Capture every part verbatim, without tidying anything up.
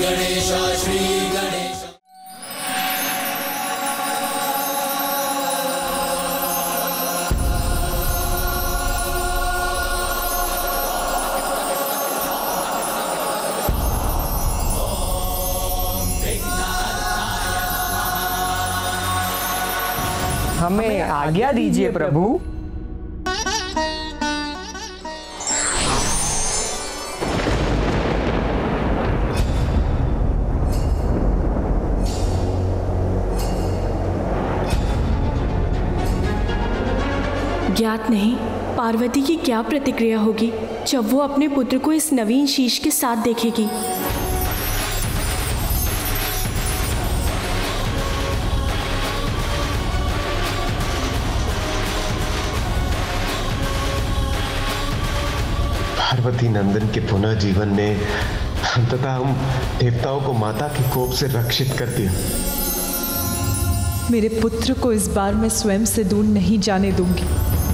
गणेश श्री गणेश। हमें आज्ञा दीजिए प्रभु। ज्ञात नहीं पार्वती की क्या प्रतिक्रिया होगी जब वो अपने पुत्र को इस नवीन शीश के साथ देखेगी। पार्वती नंदन के पुनः जीवन ने अंततः हम देवताओं को माता के कोप से रक्षित कर दिया। मेरे पुत्र को इस बार मैं स्वयं से दूर नहीं जाने दूंगी।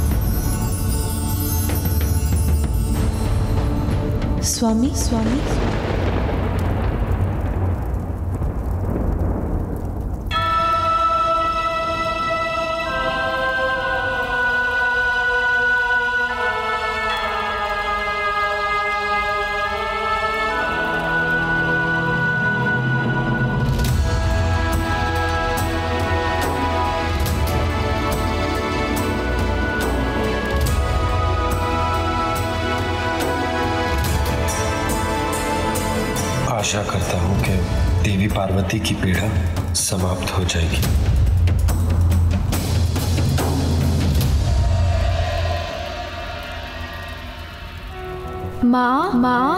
स्वामी स्वामी आशा करता हूं कि देवी पार्वती की पीड़ा समाप्त हो जाएगी। माँ माँ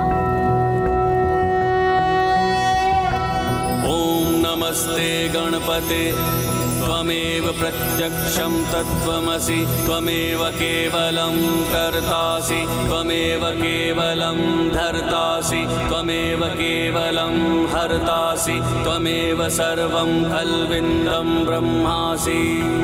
ओम नमस्ते गणपते त्वमेव प्रत्यक्षं तत्त्वमसि त्वमेव केवलं कर्तासि त्वमेव केवलं धर्तासि त्वमेव केवलं हर्तासि त्वमेव सर्वं खल्विन्दं ब्रह्मासि।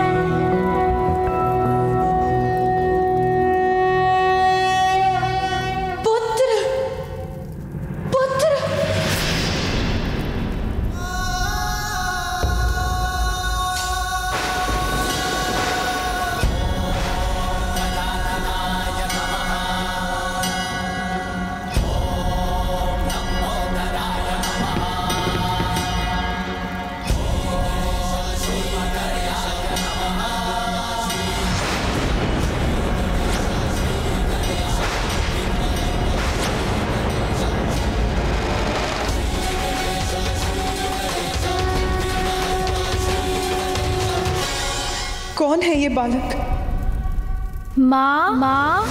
कौन है ये बालक? माँ माँ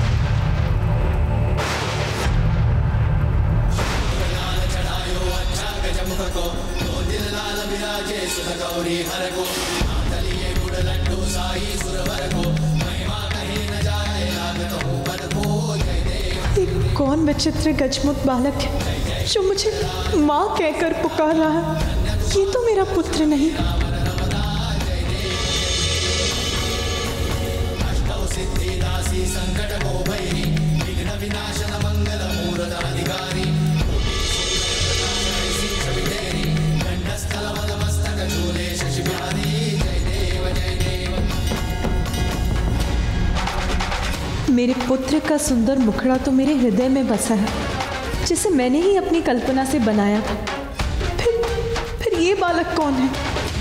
कौन विचित्र गजमुख बालक है जो मुझे माँ कहकर पुकार रहा है? ये तो मेरा पुत्र नहीं। मेरे पुत्र का सुंदर मुखड़ा तो मेरे हृदय में बसा है, जिसे मैंने ही अपनी कल्पना से बनाया था। फिर फिर ये बालक कौन है?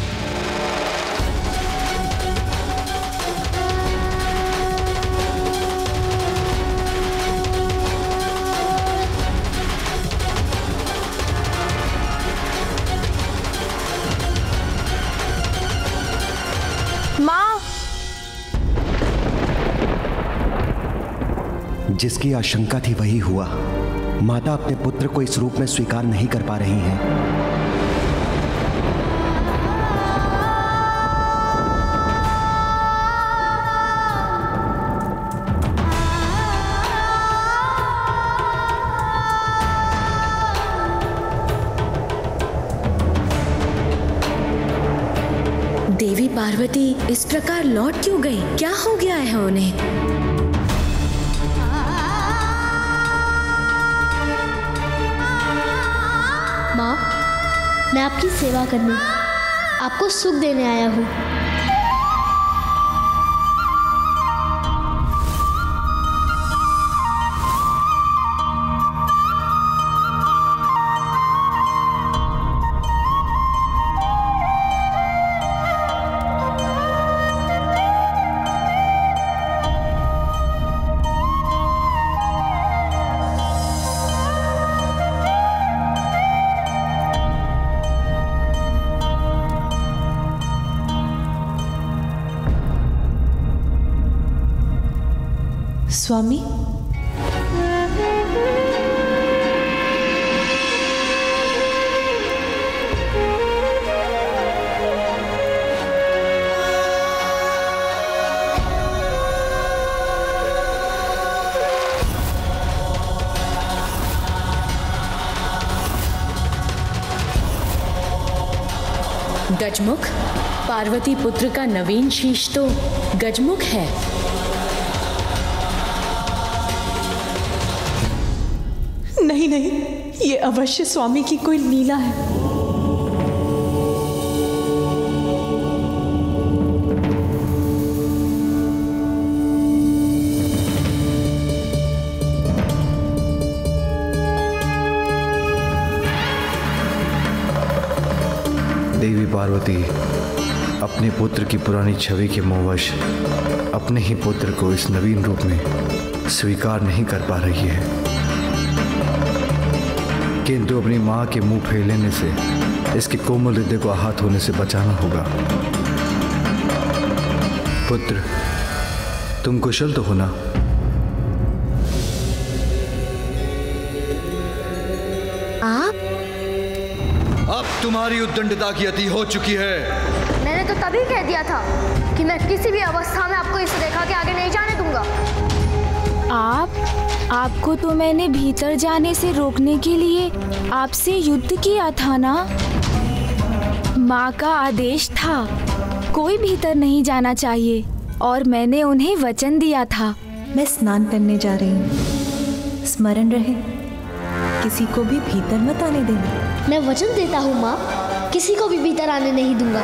माँ जिसकी आशंका थी वही हुआ। माता अपने पुत्र को इस रूप में स्वीकार नहीं कर पा रही हैं। देवी पार्वती इस प्रकार लौट क्यों गई? क्या हो गया है उन्हें? आपकी सेवा करने, आपको सुख देने आया हूँ। स्वामी, गजमुख, पार्वती पुत्र का नवीन शीश तो गजमुख है। नहीं नहीं, ये अवश्य स्वामी की कोई लीला है। देवी पार्वती अपने पुत्र की पुरानी छवि के मोहवश अपने ही पुत्र को इस नवीन रूप में स्वीकार नहीं कर पा रही है, किंतु अपनी मां के मुंह फैलने से इसके कोमल हृदय को आहत होने से बचाना होगा। पुत्र, तुम कुशल तो हो ना? आप? अब तुम्हारी उद्दंडता की अति हो चुकी है। मैंने तो तभी कह दिया था कि मैं किसी भी अवस्था में आपको इस रेखा के आगे नहीं जाने दूंगा। आप आपको तो मैंने भीतर जाने से रोकने के लिए आपसे युद्ध किया था ना? माँ का आदेश था कोई भीतर नहीं जाना चाहिए और मैंने उन्हें वचन दिया था। मैं स्नान करने जा रही हूँ, स्मरण रहे किसी को भी भीतर मत आने देना। मैं वचन देता हूँ माँ, किसी को भी भीतर आने नहीं दूंगा।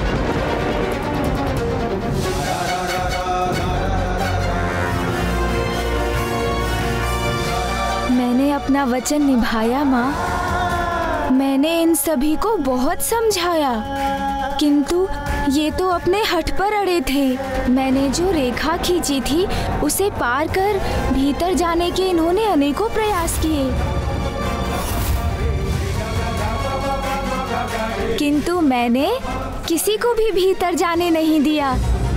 मैंने अपना वचन निभाया माँ। मैंने इन सभी को बहुत समझाया, किंतु ये तो अपने हठ पर अड़े थे। मैंने जो रेखा खींची थी उसे पार कर भीतर जाने के इन्होंने अनेकों प्रयास किए, किंतु मैंने किसी को भी भीतर जाने नहीं दिया।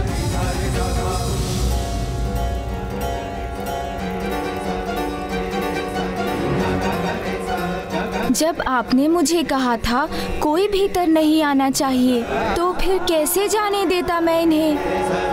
जब आपने मुझे कहा था कोई भीतर नहीं आना चाहिए, तो फिर कैसे जाने देता मैं इन्हें?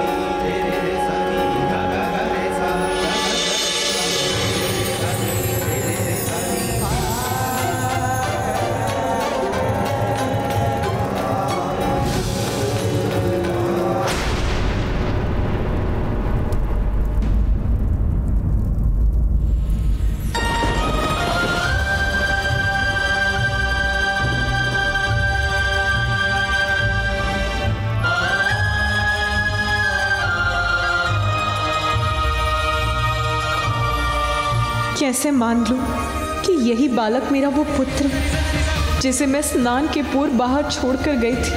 कैसे मान लूं कि यही बालक मेरा वो पुत्र जिसे मैं स्नान के पूर्व बाहर छोड़कर गई थी।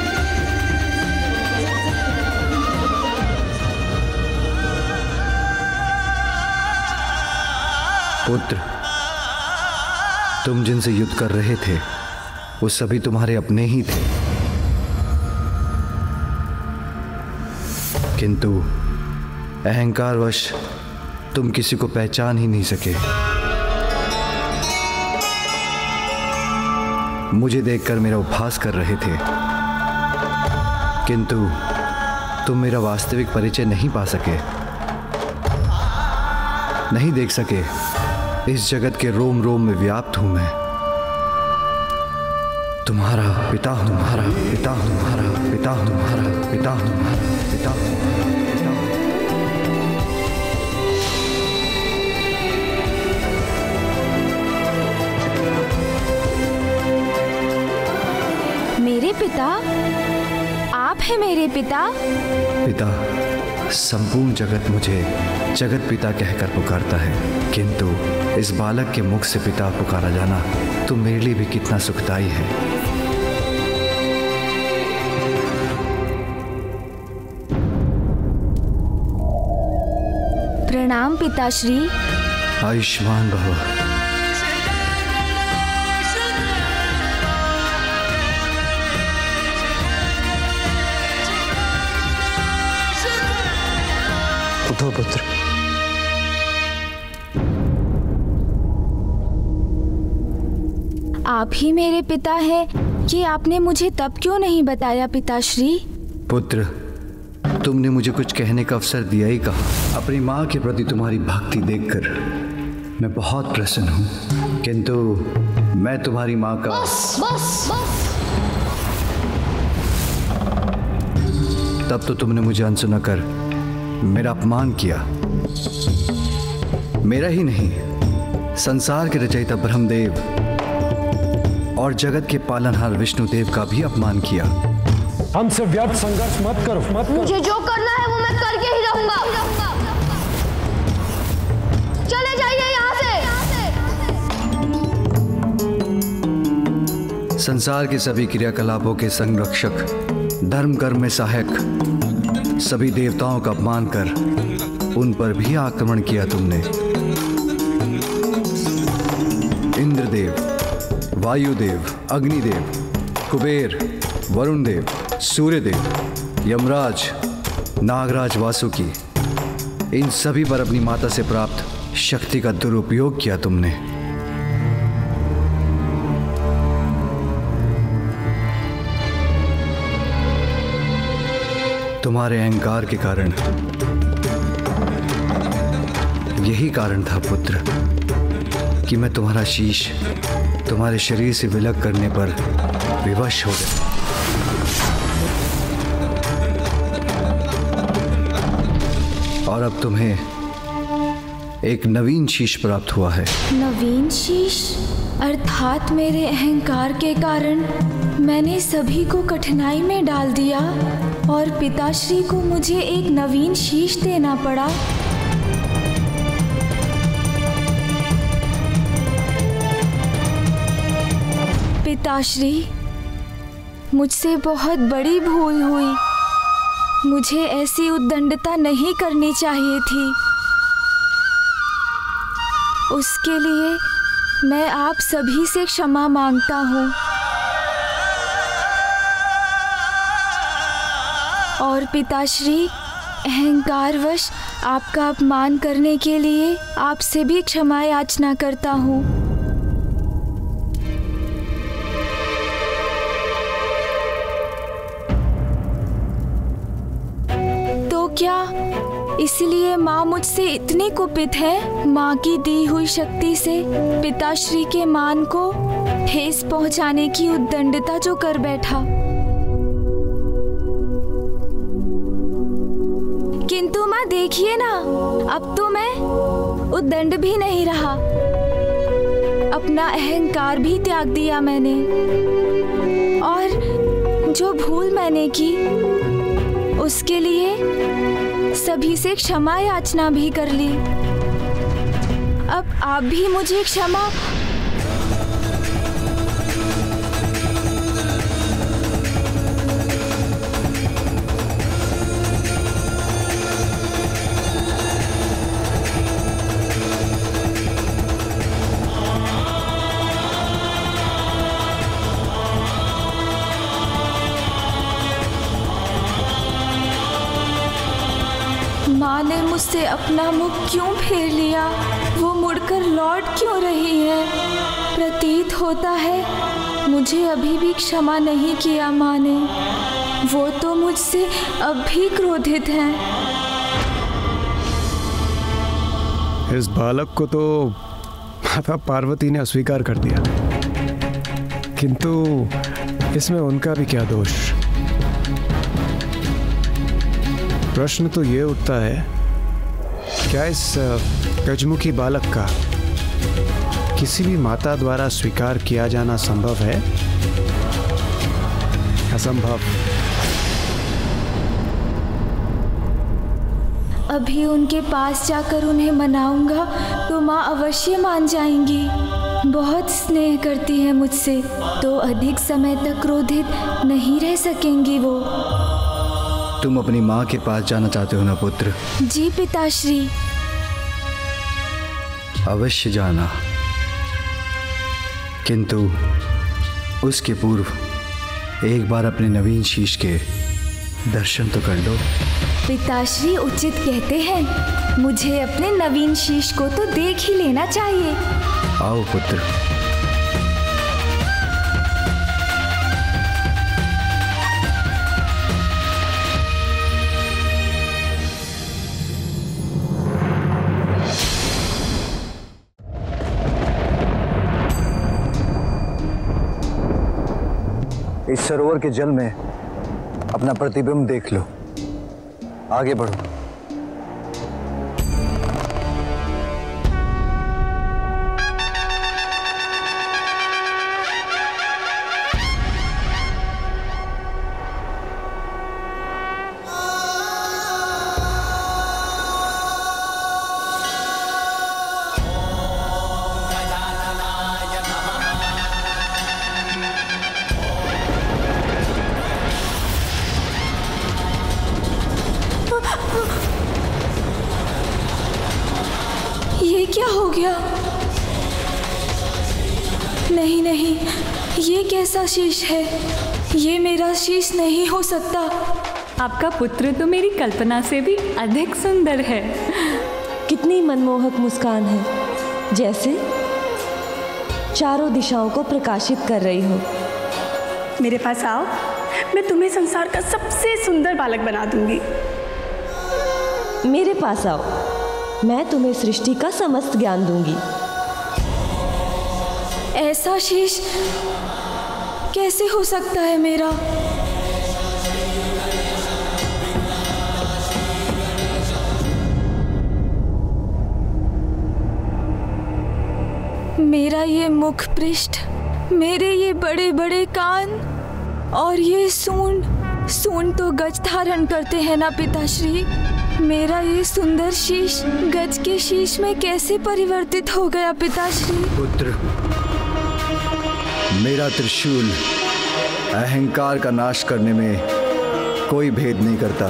पुत्र, तुम जिनसे युद्ध कर रहे थे वो सभी तुम्हारे अपने ही थे, किंतु अहंकारवश तुम किसी को पहचान ही नहीं सके। मुझे देखकर मेरा उपहास कर रहे थे, किंतु तुम मेरा वास्तविक परिचय नहीं पा सके, नहीं देख सके इस जगत के रोम रोम में व्याप्त हूं मैं। तुम्हारा पिता हूं, तुम्हारा पिता हूं, तुम्हारा पिता हूं, तुम्हारा पिता हूं, तुम्हारा पिता हूं। पिता, आप हैं मेरे पिता। पिता, संपूर्ण जगत मुझे जगत पिता कहकर पुकारता है, किंतु इस बालक के मुख से पिता पुकारा जाना तो मेरे लिए भी कितना सुखदायी है। प्रणाम पिताश्री। आयुष्मान भव। उठो पुत्र। आप ही मेरे पिता हैं, ये आपने मुझे तब क्यों नहीं बताया पिताश्री? पुत्र, तुमने मुझे कुछ कहने का अवसर दिया ही कहा। अपनी माँ के प्रति तुम्हारी भक्ति देखकर मैं बहुत प्रसन्न हूँ, किंतु मैं तुम्हारी माँ का बस बस बस। तब तो तुमने मुझे अनसुना कर मेरा अपमान किया। मेरा ही नहीं, संसार के रचयिता ब्रह्मदेव और जगत के पालनहार विष्णुदेव का भी अपमान किया। हमसे व्यर्थ संघर्ष मत करो, मत करो। मुझे जो करना है वो मैं करके ही रहूंगा। चले जाइए यहाँ से। संसार के सभी क्रियाकलापों के संरक्षक, धर्म कर्म में सहायक, सभी देवताओं का अपमान कर उन पर भी आक्रमण किया तुमने। इंद्रदेव, वायुदेव, अग्निदेव, कुबेर, वरुण देव, सूर्यदेव, यमराज, नागराज, वासुकी, इन सभी पर अपनी माता से प्राप्त शक्ति का दुरुपयोग किया तुमने। तुम्हारे अहंकार के कारण, यही कारण था पुत्र कि मैं तुम्हारा शीश तुम्हारे शरीर से विलग करने पर विवश हो गया। और अब तुम्हें एक नवीन शीश प्राप्त हुआ है। नवीन शीश? अर्थात मेरे अहंकार के कारण मैंने सभी को कठिनाई में डाल दिया और पिताश्री को मुझे एक नवीन शीश देना पड़ा। पिताश्री, मुझसे बहुत बड़ी भूल हुई। मुझे ऐसी उद्दंडता नहीं करनी चाहिए थी। उसके लिए मैं आप सभी से क्षमा मांगता हूँ। और पिताश्री, अहंकारवश आपका अपमान करने के लिए आपसे भी क्षमा याचना करता हूँ। तो क्या इसलिए माँ मुझसे इतनी कुपित है? माँ की दी हुई शक्ति से पिताश्री के मान को ठेस पहुँचाने की उद्दंडता जो कर बैठा। किंतु माँ देखिए ना, अब तो मैं उद्दंड भी नहीं रहा। अपना अहंकार भी त्याग दिया मैंने और जो भूल मैंने की उसके लिए सभी से क्षमा याचना भी कर ली। अब आप भी मुझे क्षमा। माँ ने मुझसे अपना मुख क्यों फेर लिया? वो मुड़कर लौट क्यों रही है? प्रतीत होता है मुझे अभी भी क्षमा नहीं किया माँ ने। वो तो मुझसे अब भी क्रोधित हैं। इस बालक को तो माता पार्वती ने अस्वीकार कर दिया, किंतु इसमें उनका भी क्या दोष? प्रश्न तो ये उठता है, क्या इस गजमुखी बालक का किसी भी माता द्वारा स्वीकार किया जाना संभव है? असंभव। अभी उनके पास जाकर उन्हें मनाऊंगा तो माँ अवश्य मान जाएंगी। बहुत स्नेह करती है मुझसे, तो अधिक समय तक क्रोधित नहीं रह सकेंगी वो। तुम अपनी माँ के पास जाना चाहते हो ना पुत्र? जी पिताश्री। अवश्य जाना, किंतु उसके पूर्व एक बार अपने नवीन शीश के दर्शन तो कर लो। पिताश्री उचित कहते हैं, मुझे अपने नवीन शीश को तो देख ही लेना चाहिए। आओ पुत्र। इस सरोवर के जल में अपना प्रतिबिंब देख लो। आगे बढ़ो। ये क्या हो गया? नहीं नहीं, ये कैसा शीश है? ये मेरा शीश नहीं हो सकता। आपका पुत्र तो मेरी कल्पना से भी अधिक सुंदर है। कितनी मनमोहक मुस्कान है, जैसे चारों दिशाओं को प्रकाशित कर रही हो। मेरे पास आओ, मैं तुम्हें संसार का सबसे सुंदर बालक बना दूंगी। मेरे पास आओ, मैं तुम्हें सृष्टि का समस्त ज्ञान दूंगी। ऐसा शीश कैसे हो सकता है मेरा? मेरा ये मुख पृष्ठ, मेरे ये बड़े बड़े कान और ये सूंड, सूंड तो गज धारण करते हैं ना पिताश्री। मेरा ये सुंदर शीश गज के शीश में कैसे परिवर्तित हो गया पिताश्री? पुत्र, मेरा त्रिशूल अहंकार का नाश करने में कोई भेद नहीं करता।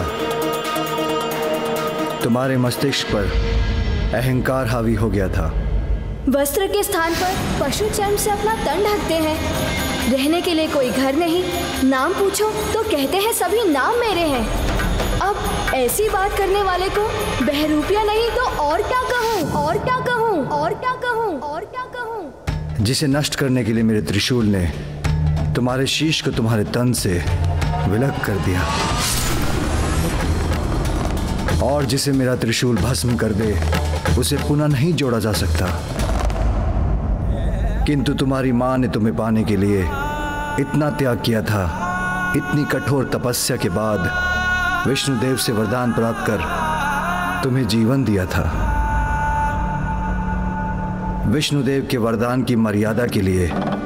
तुम्हारे मस्तिष्क पर अहंकार हावी हो गया था। वस्त्र के स्थान पर पशु चर्म से अपना तन ढकते हैं। रहने के लिए कोई घर नहीं, नाम पूछो तो कहते हैं सभी नाम मेरे हैं। अब ऐसी बात करने वाले को बहरूपिया नहीं तो और क्या कहूँ, और क्या कहूँ, और क्या कहूँ, और क्या कहूँ। जिसे नष्ट करने के लिए मेरे त्रिशूल ने तुम्हारे शीश को तुम्हारे तन से विलग कर दिया, और जिसे मेरा त्रिशूल भस्म कर दे उसे पुनः नहीं जोड़ा जा सकता। किंतु तुम्हारी माँ ने तुम्हें पाने के लिए इतना त्याग किया था। इतनी कठोर तपस्या के बाद विष्णुदेव से वरदान प्राप्त कर तुम्हें जीवन दिया था। विष्णुदेव के वरदान की मर्यादा के लिए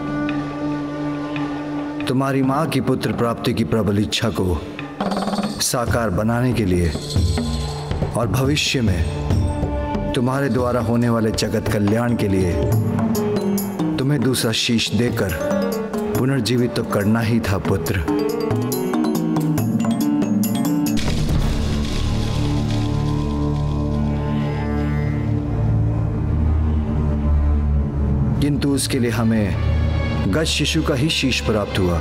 तुम्हारी माँ की पुत्र प्राप्ति की प्रबल इच्छा को साकार बनाने के लिए और भविष्य में तुम्हारे द्वारा होने वाले जगत कल्याण के लिए तुम्हें दूसरा शीश देकर पुनर्जीवित तो करना ही था पुत्र। किंतु उसके लिए हमें गज शिशु का ही शीश प्राप्त हुआ।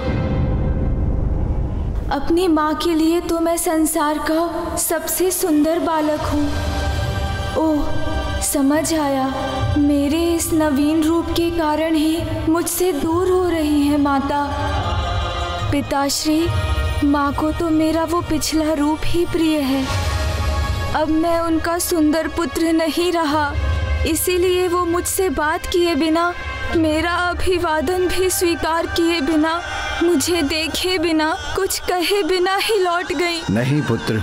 अपनी माँ के लिए तो मैं संसार का सबसे सुंदर बालक हूँ। ओह, समझ आया, मेरे इस नवीन रूप के कारण ही मुझसे दूर हो रही है माता। पिताश्री, माँ को तो मेरा वो पिछला रूप ही प्रिय है। अब मैं उनका सुंदर पुत्र नहीं रहा, इसीलिए वो मुझसे बात किए बिना, मेरा अभिवादन भी स्वीकार किए बिना, मुझे देखे बिना, कुछ कहे बिना ही लौट गई। नहीं पुत्र,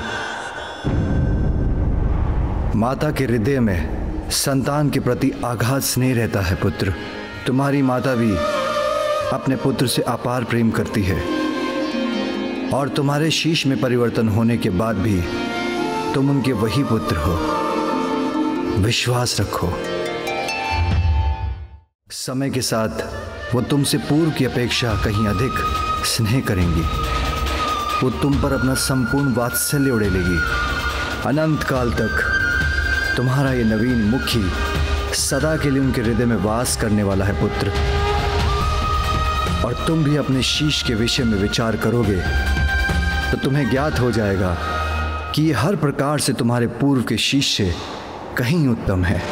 माता के हृदय में संतान के प्रति आघात स्नेह रहता है पुत्र। तुम्हारी माता भी अपने पुत्र से अपार प्रेम करती है। और तुम्हारे शीश में परिवर्तन होने के बाद भी तुम उनके वही पुत्र हो। विश्वास रखो, समय के साथ वो तुमसे पूर्व की अपेक्षा कहीं अधिक स्नेह करेंगी। वो तुम पर अपना संपूर्ण वात्सल्य उड़ेलेगी। अनंत काल तक तुम्हारा ये नवीन मुखी सदा के लिए उनके हृदय में वास करने वाला है पुत्र। और तुम भी अपने शीश के विषय में विचार करोगे तो तुम्हें ज्ञात हो जाएगा कि ये हर प्रकार से तुम्हारे पूर्व के शीश से कहीं उत्तम है।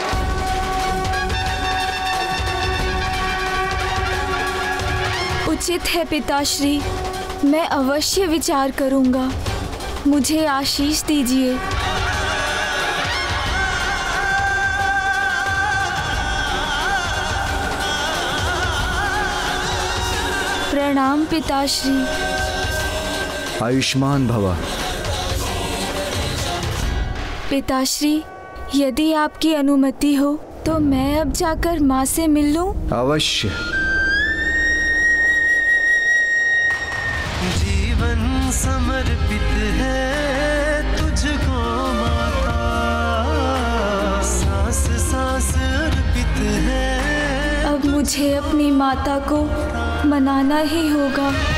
उचित है पिताश्री, मैं अवश्य विचार करूंगा। मुझे आशीष दीजिए। प्रणाम पिताश्री। आयुष्मान भव। पिताश्री, यदि आपकी अनुमति हो तो मैं अब जाकर माँ से मिल लूं? अवश्य। जीवन समर्पित है तुझको माता, सांस सांस अर्पित है। अब मुझे अपनी माता को मनाना ही होगा।